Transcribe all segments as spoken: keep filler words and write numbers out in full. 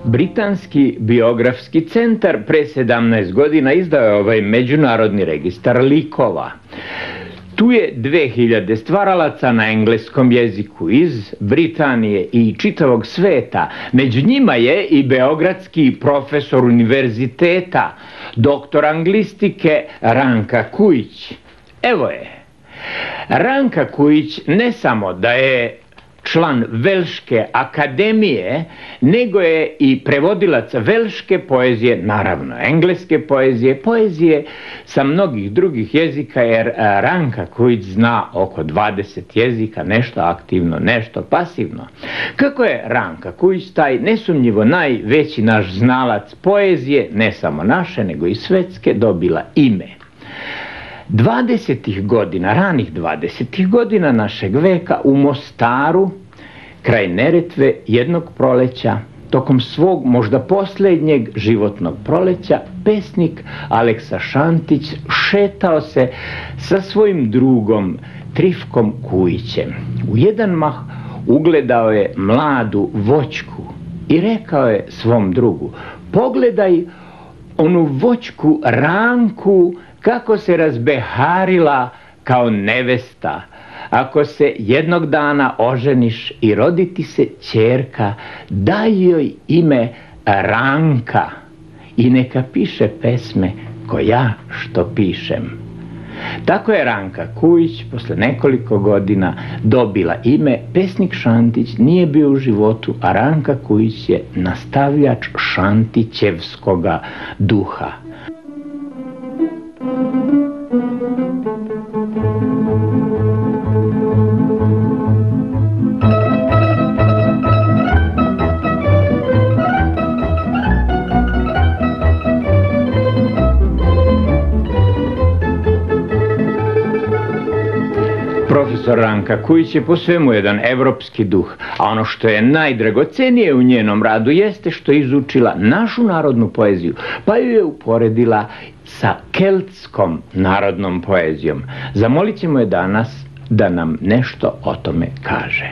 Britanski biografski centar pre sedamnaest godina izdao je ovaj međunarodni registar likova. Tu je dve hiljade stvaralaca na engleskom jeziku iz Britanije i čitavog sveta. Među njima je i beogradski profesor univerziteta, doktor anglistike Ranka Kujić. Evo je. Ranka Kujić ne samo da je član Velške akademije, nego je i prevodilac velške poezije, naravno engleske poezije, poezije sa mnogih drugih jezika, jer Ranka Kujić zna oko dvadeset jezika, nešto aktivno, nešto pasivno. Kako je Ranka Kujić, taj nesumnjivo najveći naš znalac poezije, ne samo naše, nego i svetske, dobila ime? dvadesetih godina, ranih dvadesetih godina našeg veka u Mostaru, kraj Neretve, jednog proleća, tokom svog možda posljednjeg životnog proleća, pesnik Aleksa Šantić šetao se sa svojim drugom Trifkom Kujićem. U jedan mah ugledao je mladu voćku i rekao je svom drugu: pogledaj onu voćku Ranku kako se razbeharila kao nevesta. Ako se jednog dana oženiš i rodi ti se ćerka, daj joj ime Ranka i neka piše pesme ko ja što pišem. Tako je Ranka Kujić posle nekoliko godina dobila ime. Pesnik Šantić nije bio u životu, a Ranka Kujić je nastavljač šantićevskoga duha. Profesor Ranka Kujić je po svemu jedan evropski duh, a ono što je najdragocenije u njenom radu jeste što je izučila našu narodnu poeziju, pa ju je uporedila sa keltskom narodnom poezijom. Zamolit ćemo je danas da nam nešto o tome kaže.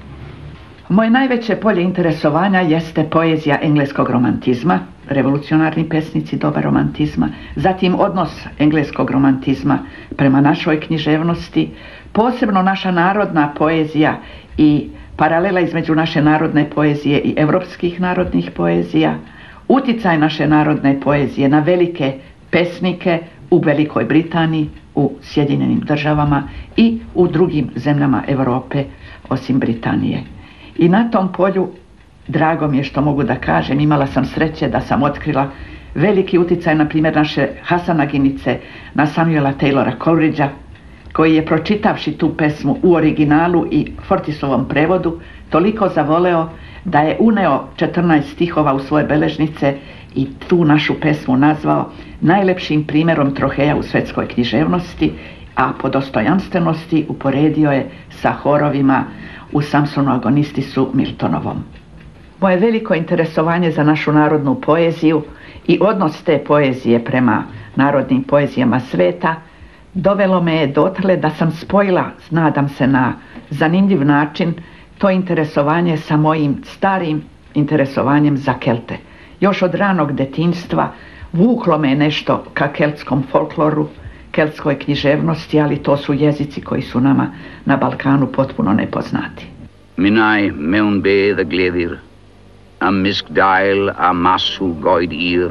Moje najveće polje interesovanja jeste poezija engleskog romantizma, revolucionarni pesnici doba romantizma, zatim odnos engleskog romantizma prema našoj književnosti, posebno naša narodna poezija i paralela između naše narodne poezije i evropskih narodnih poezija, uticaj naše narodne poezije na velike pesnike u Velikoj Britaniji, u Sjedinjenim državama i u drugim zemljama Europe osim Britanije. I na tom polju, drago mi je što mogu da kažem, imala sam sreće da sam otkrila veliki uticaj, na primjer, naše Hasanaginice na Samuela Taylora Coleridgea, koji je, pročitavši tu pesmu u originalu i Fortisovom prevodu, toliko zavoleo da je uneo četrnaest stihova u svoje beležnice i tu našu pesmu nazvao najlepšim primjerom troheja u svetskoj književnosti, a po dostojanstvenosti uporedio je sa horovima u Samsonu Agonistisu Miltonovom. Moje veliko interesovanje za našu narodnu poeziju i odnos te poezije prema narodnim poezijama sveta dovelo me je dotle da sam spojila, nadam se na zanimljiv način, to interesovanje sa mojim starim interesovanjem za Kelte. Još od ranog detinjstva vuklo me nešto ka keltskom folkloru, keltskoj književnosti, ali to su jezici koji su nama na Balkanu potpuno nepoznati. Minai mewn be the gleddir, a misk dail a masu goed ir,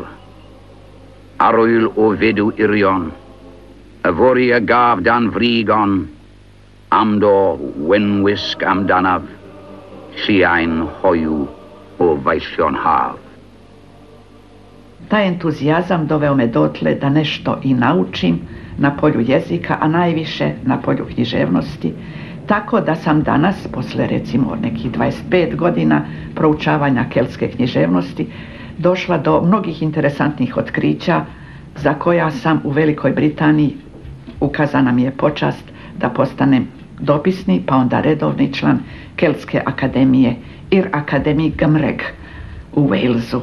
arwyl o vedu irion, a vori a gaf dan vrigon, amdo wenwisk am danav, lliain hoju o vaillion hav. Taj entuzijazam doveo me dotle da nešto i naučim na polju jezika, a najviše na polju književnosti, tako da sam danas, posle recimo nekih dvadeset pet godina proučavanja keltske književnosti, došla do mnogih interesantnih otkrića za koja sam u Velikoj Britaniji, ukazana mi je počast da postanem dopisni, pa onda redovni član Keltske akademije Ir Akademii Gymreg u Walesu.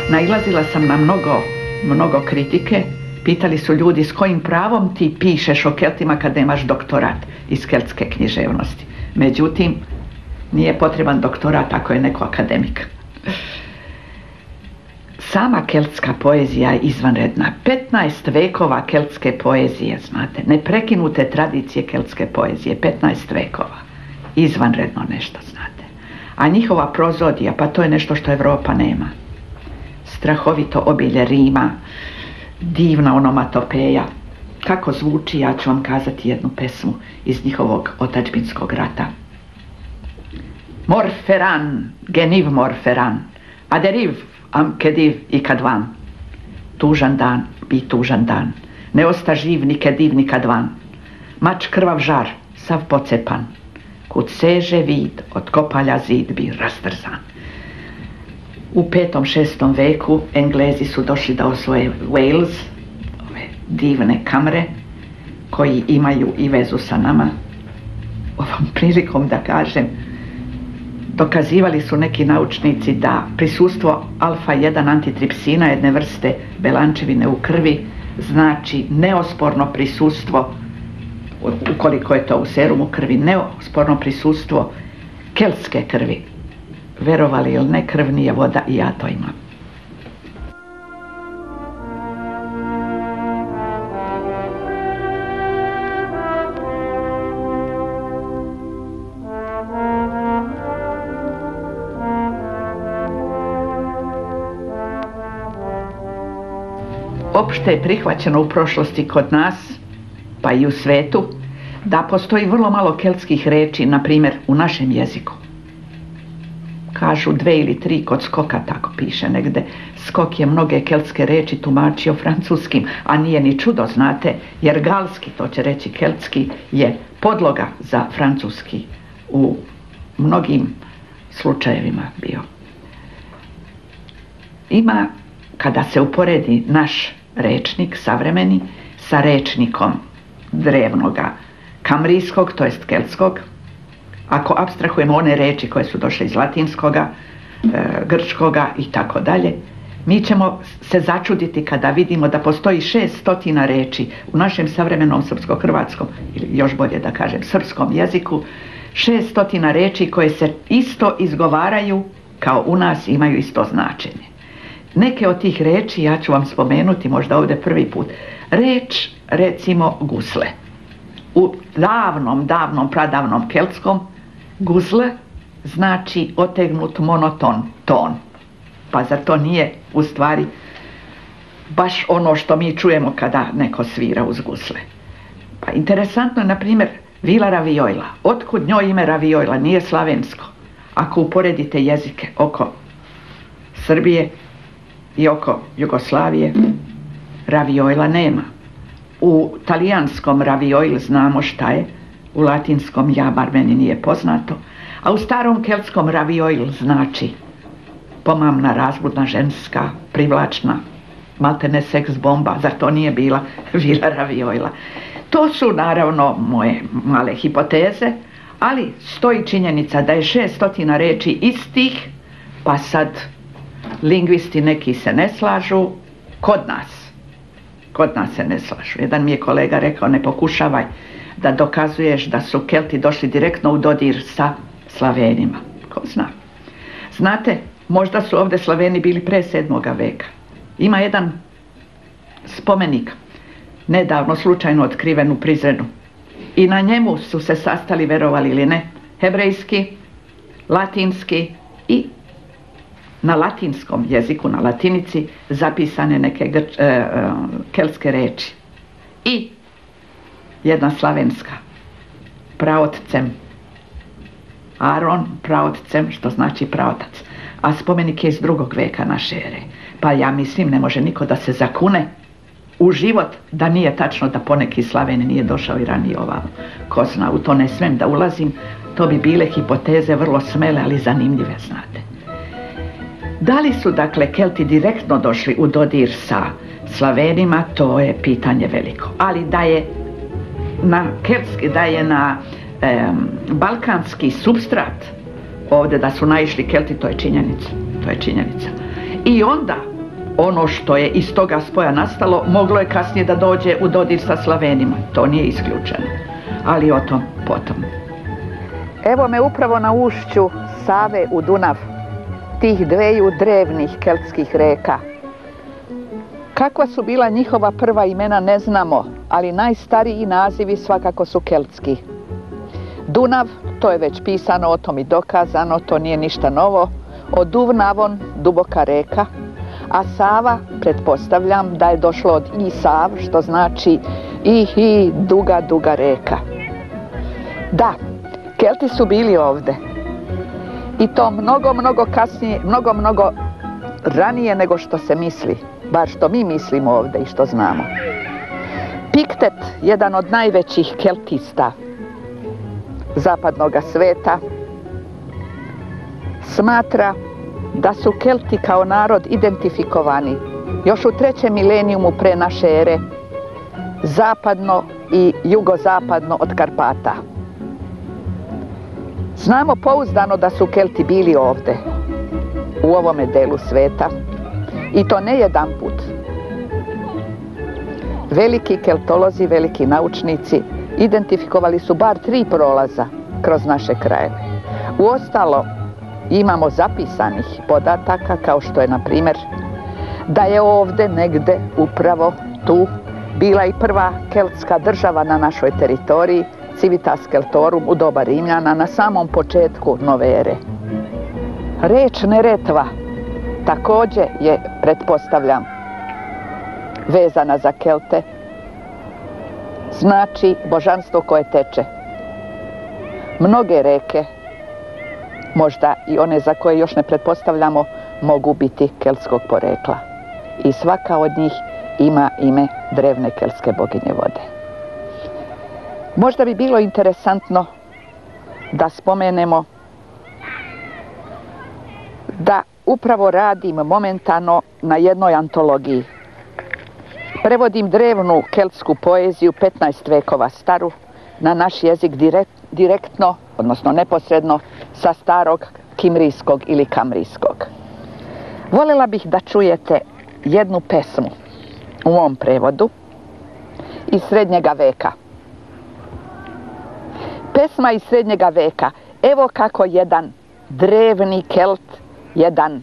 nailazila sam na mnogo, mnogo kritike. Pitali su ljudi s kojim pravom ti pišeš o Keltima kad nemaš doktorat iz keltske književnosti. Međutim, nije potreban doktorat ako je neko akademik. Sama keltska poezija je izvanredna. petnaest vekova keltske poezije, znate, neprekinute tradicije keltske poezije, petnaest vekova. Izvanredno nešto, znate. A njihova prozodija, pa to je nešto što Evropa nema. Strahovito obilje rima, divna onomatopeja. Kako zvuči, ja ću vam kazati jednu pesmu iz njihovog otadžbinskog rata. Morferan, geniv morferan, aderiv am kediv i kadvan. Tužan dan, bi tužan dan, ne osta živ ni kediv ni kadvan. Mač krvav žar, sav pocepan, kud seže vid, od kopalja zid bi rastrzan. U petom, šestom veku Englezi su došli da osvoje Wales, ove divne kamre, koji imaju i vezu sa nama. Ovom prilikom da kažem, dokazivali su neki naučnici da prisustvo alfa jedan antitripsina, jedne vrste belančevine u krvi, znači neosporno prisustvo, ukoliko je to u serumu krvi, neosporno prisustvo keltske krvi. Verovali ili ne, krv nije voda i ja to imam. Opšte je prihvaćeno u prošlosti kod nas, pa i u svetu, da postoji vrlo malo keltskih reči, na primjer u našem jeziku. Kažu dve ili tri kod Skoka, tako piše negde. Skok je mnoge keltske reči tumačio francuskim, a nije ni čudo, znate, jer galski, to će reći keltski, je podloga za francuski u mnogim slučajevima bio. Ima, kada se uporedi naš rečnik savremeni sa rečnikom drevnoga kamrijskog, to jest keltskog, ako apstrahujemo one reči koje su došle iz latinskoga, e, grčkoga i tako dalje, mi ćemo se začuditi kada vidimo da postoji šest stotina reči u našem savremenom srpsko-hrvatskom, ili još bolje da kažem srpskom jeziku, šest stotina reči koje se isto izgovaraju kao u nas, imaju isto značenje. Neke od tih reči ja ću vam spomenuti možda ovdje prvi put. Reč, recimo, gusle. U davnom, davnom, pradavnom keltskom gusle znači otegnut monoton ton. Pa zar to nije u stvari baš ono što mi čujemo kada neko svira uz gusle? Pa interesantno je, na primjer, vila Ravijojla. Otkud njoj ime Ravijojla? Nije slavensko. Ako uporedite jezike oko Srbije i oko Jugoslavije, Ravijojla nema. U talijanskom raviojl znamo šta je, u latinskom ja, bar meni nije poznato, a u starom keltskom raviojl znači pomamna, razbudna, ženska, privlačna, maltene seks bomba. Zar to nije bila vila Ravijojla? To su naravno moje male hipoteze, ali stoji činjenica da je šest stotina reči istih, pa sad lingvisti neki se ne slažu, kod nas. Kod nas se ne slažu. Jedan mi je kolega rekao, ne pokušavaj da dokazuješ da su Kelti došli direktno u dodir sa Slavenima. Ko zna. Znate, možda su ovdje Slaveni bili pre sedmoga veka. Ima jedan spomenik, nedavno slučajno otkriven u Prizrenu. I na njemu su se sastali, verovali ili ne, hebrejski, latinski i na latinskom jeziku, na latinici, zapisane neke grč, e, e, keltske reči. I jedna slavenska, praotcem. Aron, praotcem, što znači praotac. A spomenik je iz drugog veka naše ere. Pa ja mislim, ne može niko da se zakune u život da nije tačno da poneki Slaveni nije došao i ranije ovamo. Ko zna, u to ne smem da ulazim, to bi bile hipoteze vrlo smele, ali zanimljive, znate. Da li su, dakle, Kelti direktno došli u dodir sa Slavenima, to je pitanje veliko. Ali da je na keltski, da je na e, balkanski supstrat ovdje da su naišli Kelti, to je činjenica. To je činjenica. I onda ono što je iz toga spoja nastalo moglo je kasnije da dođe u dodir sa Slavenima. To nije isključeno, ali o tom potom. Evo me upravo na ušću Save u Dunav, tih dveju drevnih keltskih reka. Kakva su bila njihova prva imena ne znamo, ali najstariji nazivi svakako su keltski. Dunav, to je već pisano, o tom i dokazano, to nije ništa novo. Od Duvnavon, duboka reka, a Sava, pretpostavljam da je došlo od Isav, što znači i i duga, duga reka. Da, Kelti su bili ovde. I to mnogo, mnogo kasnije, mnogo, mnogo ranije nego što se misli. Bar što mi mislimo ovde i što znamo. Piktet, jedan od najvećih keltista zapadnog sveta, smatra da su Kelti kao narod identifikovani još u trećem milenijumu pre naše ere, zapadno i jugozapadno od Karpata. Znamo pouzdano da su Kelti bili ovde, u ovome delu sveta, i to ne jedan put. Veliki keltolozi, veliki naučnici identifikovali su bar tri prolaza kroz naše krajeve. Uostalo, imamo zapisanih podataka, kao što je, na primjer, da je ovde negde, upravo tu, bila i prva keltska država na našoj teritoriji, Civitas Keltorum, u doba Rimljana, na samom početku nove ere. Reč Neretva takođe je, pretpostavljam, vezana za Kelte, znači božanstvo koje teče. Mnoge reke, možda i one za koje još ne pretpostavljamo, mogu biti keltskog porekla. I svaka od njih ima ime drevne keltske boginje vode. Možda bi bilo interesantno da spomenemo da upravo radim momentalno na jednoj antologiji. Prevodim drevnu keltsku poeziju petnaest vekova staru na naš jezik direkt, direktno, odnosno neposredno, sa starog kimrijskog ili kamrijskog. Voljela bih da čujete jednu pesmu u mom prevodu iz srednjega veka. Pesma iz srednjega veka. Evo kako jedan drevni Kelt, jedan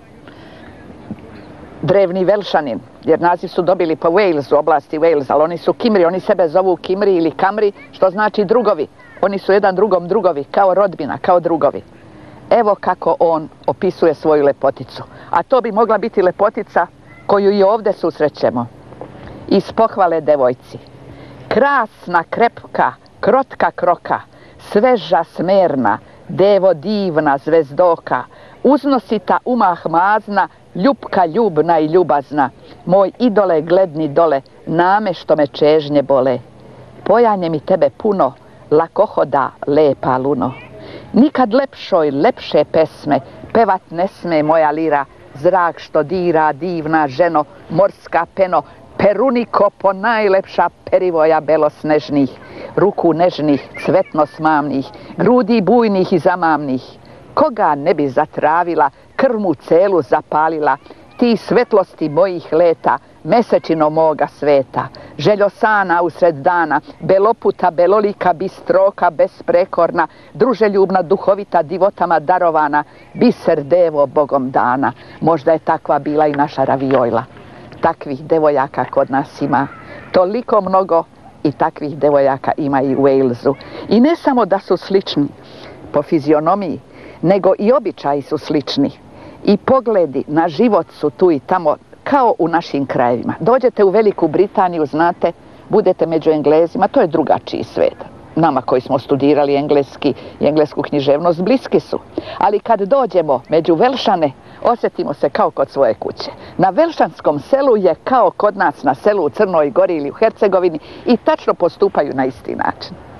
drevni Velšanin, jer naziv su dobili po Walesu, oblasti Wales, ali oni su Kimri, oni sebe zovu Kimri ili Kamri, što znači drugovi. Oni su jedan drugom drugovi, kao rodbina, kao drugovi. Evo kako on opisuje svoju lepoticu. A to bi mogla biti lepotica koju i ovde susrećemo. Iz pohvale devojci. Krasna, krepka, krotka kroka, sveža smerna, devo divna zvezdoka, uznosita umah mazna, ljubka ljubna i ljubazna, moj idole gledni dole, name što me čežnje bole. Pojanje mi tebe puno, lakohoda lepa luno. Nikad lepšoj, lepše pesme, pevat ne sme moja lira, zrak što dira, divna ženo, morska peno, peruniko po najlepša perivoja belosnežnih, ruku nežnih, cvetno smamnih, grudi bujnih i zamamnih. Koga ne bi zatravila, krmu celu zapalila, ti svetlosti mojih leta, mesečino moga sveta, željosana usred dana, beloputa, belolika, bistroka, besprekorna, druželjubna, duhovita, divotama darovana, biser devo bogom dana. Možda je takva bila i naša Ravijojla. Takvih devojaka kod nas ima toliko mnogo i takvih devojaka ima i u Walesu. I ne samo da su slični po fizionomiji, nego i običaji su slični. I pogledi na život su tu i tamo, kao u našim krajevima. Dođete u Veliku Britaniju, znate, budete među Englezima, to je drugačiji svet. Nama koji smo studirali engleski i englesku književnost bliski su. Ali kad dođemo među Velšane, osjetimo se kao kod svoje kuće. Na velšanskom selu je kao kod nas na selu u Crnoj Gori ili u Hercegovini i tačno postupaju na isti način.